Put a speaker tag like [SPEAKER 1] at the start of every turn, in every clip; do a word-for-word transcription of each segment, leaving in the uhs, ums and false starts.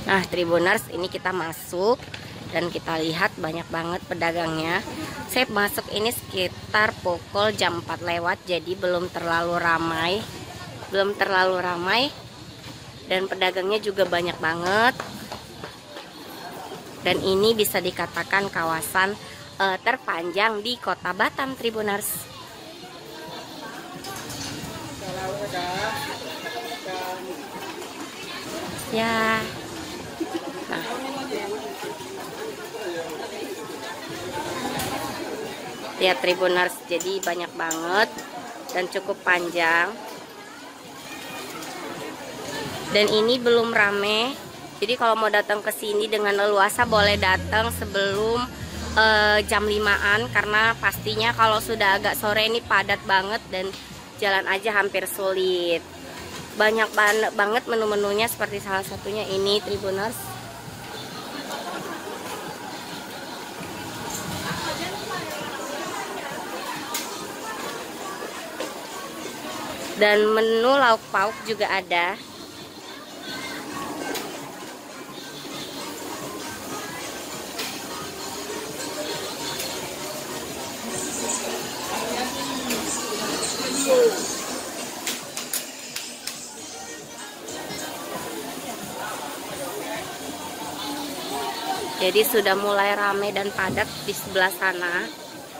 [SPEAKER 1] Nah, Tribuners, ini kita masuk dan kita lihat banyak banget pedagangnya. Saya masuk ini sekitar pukul jam empat lewat, jadi belum terlalu ramai. Belum terlalu ramai. Dan pedagangnya juga banyak banget. Dan ini bisa dikatakan kawasan uh, terpanjang di Kota Batam, Tribuners. Ya. Nah. Lihat Tribuners, jadi banyak banget dan cukup panjang. Dan ini belum rame. Jadi kalau mau datang ke sini dengan leluasa boleh datang sebelum uh, jam limaan, karena pastinya kalau sudah agak sore ini padat banget dan jalan aja hampir sulit. Banyak banget menu-menunya, seperti salah satunya ini Tribuners. Dan menu lauk pauk juga ada. Jadi sudah mulai ramai dan padat di sebelah sana.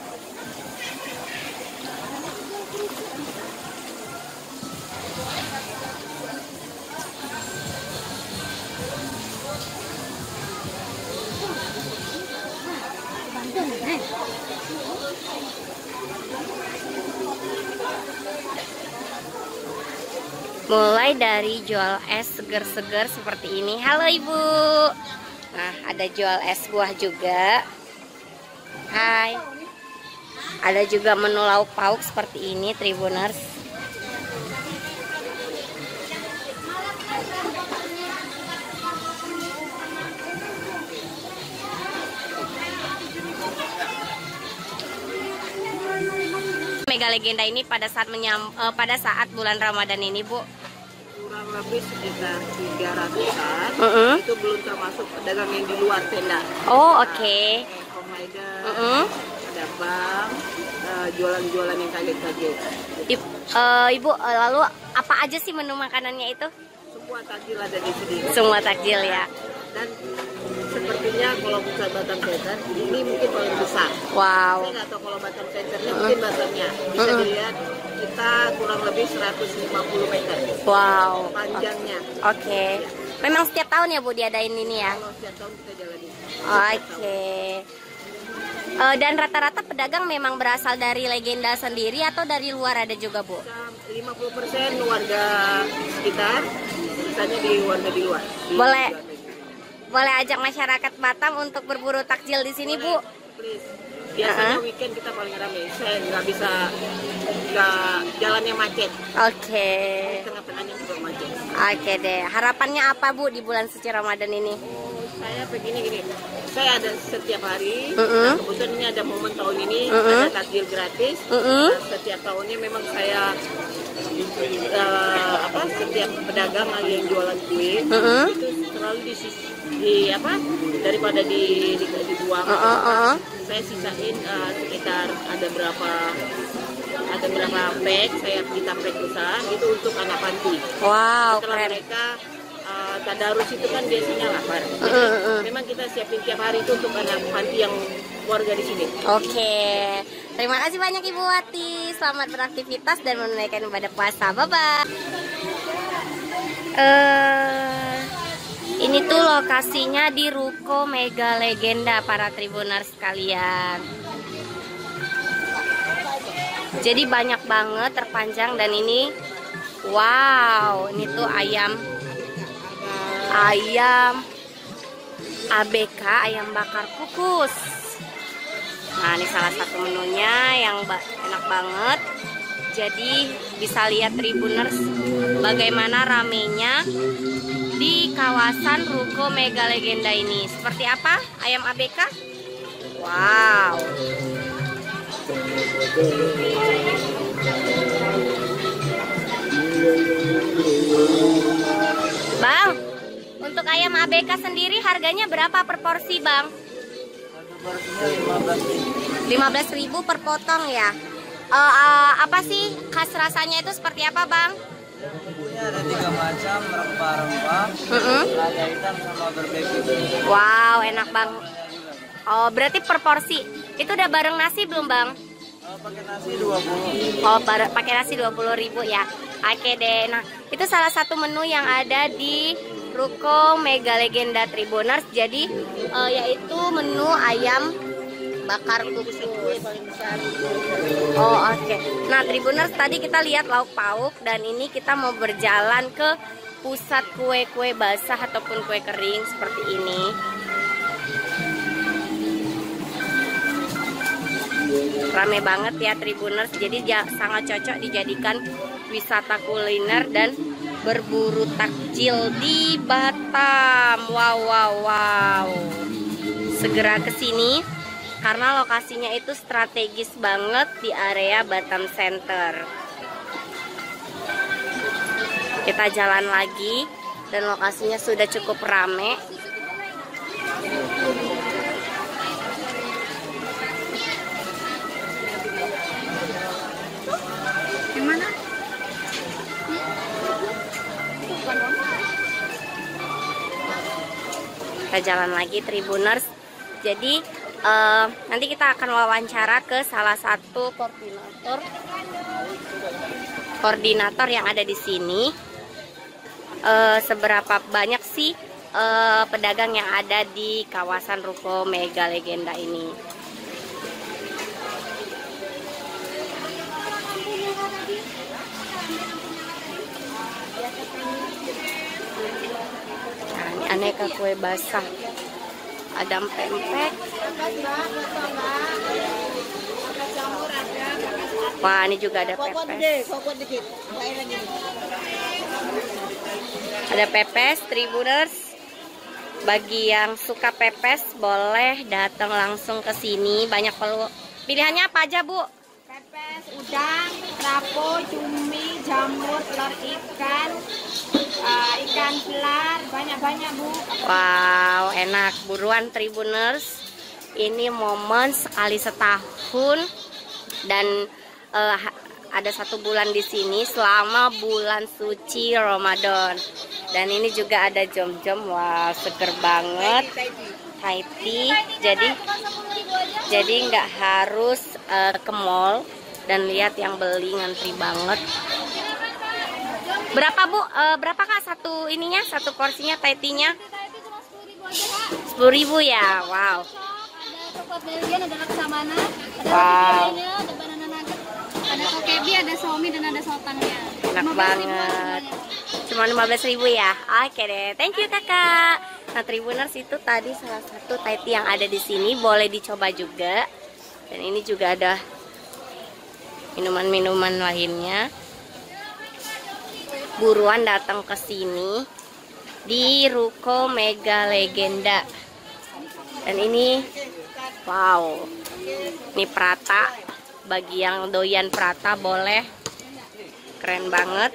[SPEAKER 1] Mulai dari jual es seger-seger seperti ini. Halo Ibu. Nah, ada jual es buah juga. Hai. Ada juga menu lauk pauk seperti ini Tribuners. Mega Legenda ini pada saat menyam, uh, pada saat bulan Ramadan ini, Bu,
[SPEAKER 2] kurang lebih sekitar tiga ratusan.
[SPEAKER 1] uh -uh.
[SPEAKER 2] Itu belum termasuk pedagang yang di luar tenda.
[SPEAKER 1] Oh, oke. Okay.
[SPEAKER 2] Nah,
[SPEAKER 1] uh -uh.
[SPEAKER 2] ada bang, jualan-jualan uh, yang kaget-kaget.
[SPEAKER 1] Ibu, uh, Ibu, uh, lalu apa aja sih menu makanannya itu?
[SPEAKER 2] Semua takjil ada di sini.
[SPEAKER 1] Semua takjil ya.
[SPEAKER 2] Dan sepertinya kalau pusat Batam Center ini mungkin paling besar.
[SPEAKER 1] Wow.
[SPEAKER 2] Saya nggak tahu kalau Batam Centernya, uh. mungkin Batamnya. Bisa uh -uh. dilihat kita kurang lebih seratus lima puluh meter.
[SPEAKER 1] Wow.
[SPEAKER 2] Panjangnya.
[SPEAKER 1] Oke. Okay. Ya. Memang setiap tahun ya Bu diadain ini ya?
[SPEAKER 2] Kalau setiap tahun kita jalani.
[SPEAKER 1] Oke. Okay. Uh, dan rata-rata pedagang memang berasal dari Legenda sendiri atau dari luar ada juga, Bu?
[SPEAKER 2] lima puluh persen warga sekitar, sisanya di warga di luar. Di
[SPEAKER 1] Boleh.
[SPEAKER 2] luar
[SPEAKER 1] Boleh ajak masyarakat Batam untuk berburu takjil di sini, Bu?
[SPEAKER 2] Please. Biasanya uh -huh. weekend kita paling ramai. Saya nggak bisa, nggak jalannya macet.
[SPEAKER 1] Oke. Okay.
[SPEAKER 2] Tengah-tengahnya juga macet.
[SPEAKER 1] Oke okay deh. Harapannya apa, Bu, di bulan suci Ramadan ini?
[SPEAKER 2] Oh, saya begini gini. Saya ada setiap hari.
[SPEAKER 1] Uh -uh.
[SPEAKER 2] Nah, kebetulan ini ada momen tahun ini, uh -uh. ada takjil gratis. Uh
[SPEAKER 1] -uh.
[SPEAKER 2] Nah, setiap tahunnya memang saya uh, apa? Setiap pedagang yang jualan kue uh -uh. itu selalu di di apa? Daripada di, di dibuang. Uh -uh. Uh -uh. Saya sisain uh, sekitar ada berapa ada berapa pack, saya kita pack besar itu untuk anak panti.
[SPEAKER 1] Wow.
[SPEAKER 2] Setelah keren. Mereka uh, tadarus itu kan biasanya lapar.
[SPEAKER 1] Uh, uh, uh.
[SPEAKER 2] Memang kita siapin tiap hari itu untuk anak panti yang warga di sini.
[SPEAKER 1] Oke. Okay. Terima kasih banyak Ibu Wati. Selamat beraktivitas dan menunaikan ibadah puasa. Bye bye. Uh, ini tuh lokasinya di Ruko Mega Legenda para Tribuners sekalian. Jadi banyak banget, terpanjang, dan ini wow, ini tuh ayam ayam A B K, ayam bakar kukus. Nah, ini salah satu menunya yang enak banget. Jadi bisa lihat Tribuners bagaimana ramenya di kawasan Ruko Mega Legenda ini. Seperti apa ayam A B K? Wow. Bang, untuk untuk ayam A B K sendiri harganya berapa per porsi, Bang? lima belas ribu per potong ya. Uh, uh, apa sih khas rasanya itu seperti apa, Bang?
[SPEAKER 3] Bumbunya ada tiga macam, rempah-rempah,
[SPEAKER 1] mm -hmm.
[SPEAKER 3] lada hitam sama barbecue.
[SPEAKER 1] Wow, enak bang. Oh, berarti per porsi itu udah bareng nasi belum, Bang?
[SPEAKER 3] Oh, pakai nasi dua puluh.
[SPEAKER 1] Oh, pakai nasi dua puluh ribu ya. Oke deh. Nah, itu salah satu menu yang ada di Ruko Mega Legenda Tribuners. Jadi uh, yaitu menu ayam bakar kukus. Oh, oke. Okay. Nah, Tribuners, tadi kita lihat lauk pauk dan ini kita mau berjalan ke pusat kue-kue basah ataupun kue kering seperti ini. Rame banget ya Tribuners, jadi sangat cocok dijadikan wisata kuliner dan berburu takjil di Batam. Wow, wow, wow. Segera ke sini karena lokasinya itu strategis banget di area Batam Center. Kita jalan lagi dan lokasinya sudah cukup rame. Gimana? Kita jalan lagi Tribuners. Jadi uh, nanti kita akan wawancara ke salah satu koordinator koordinator yang ada di sini. Uh, seberapa banyak sih uh, pedagang yang ada di kawasan Ruko Mega Legenda ini? Nah, ini aneka kue basah. Ada pempek. Wah, ini juga ada pepes. Ada pepes, Tribuners. Bagi yang suka pepes boleh datang langsung ke sini. Banyak pelu. Pilihannya apa aja, Bu?
[SPEAKER 4] Pepes, udang, kerapu, cumi, jamur, telur ikan, uh, ikan pelar, banyak-banyak, Bu.
[SPEAKER 1] Wow, enak. Buruan Tribuners. Ini momen sekali setahun dan uh, ada satu bulan di sini selama bulan suci Ramadan. Dan ini juga ada jom-jom. Wow, seger banget. Thai tea. Jadi jadi nggak harus uh, ke mall dan lihat yang beli ngantri banget. Berapa, Bu? Uh, berapa Kak satu ininya, satu porsinya Thai tea-nya? sepuluh ribu ya. Wow.
[SPEAKER 4] Coklat Belgian, ada laksamana, ada
[SPEAKER 1] wow.
[SPEAKER 4] lainnya, ada banana nugget, ada kokebi, ada somi dan ada sultannya.
[SPEAKER 1] Enak banget. Cuma lima belas ribu ya. Oke deh. Thank you Kakak. Nah, Tribuners, itu tadi salah satu Thai tea yang ada di sini, boleh dicoba juga. Dan ini juga ada minuman-minuman lainnya. Buruan datang ke sini di Ruko Mega Legenda. Dan ini wow, ini prata. Bagi yang doyan prata boleh, keren banget.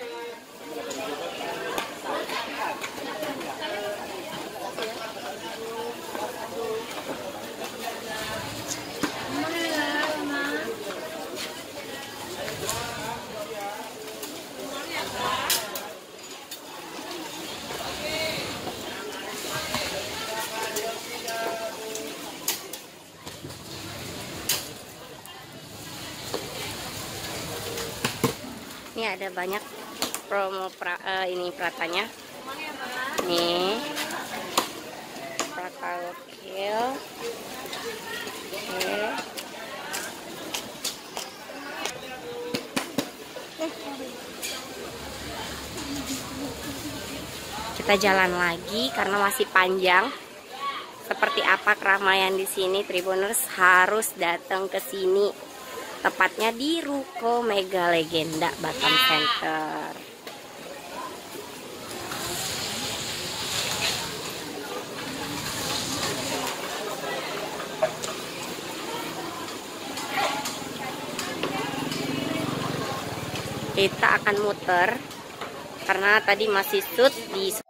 [SPEAKER 1] Ini ada banyak promo pra, uh, ini pratanya. Nih, prata gokil. Oke. Kita jalan lagi karena masih panjang. Seperti apa keramaian di sini, Tribuners harus datang ke sini. Tepatnya di Ruko Mega Legenda Batam Center. Kita akan muter karena tadi masih shoot di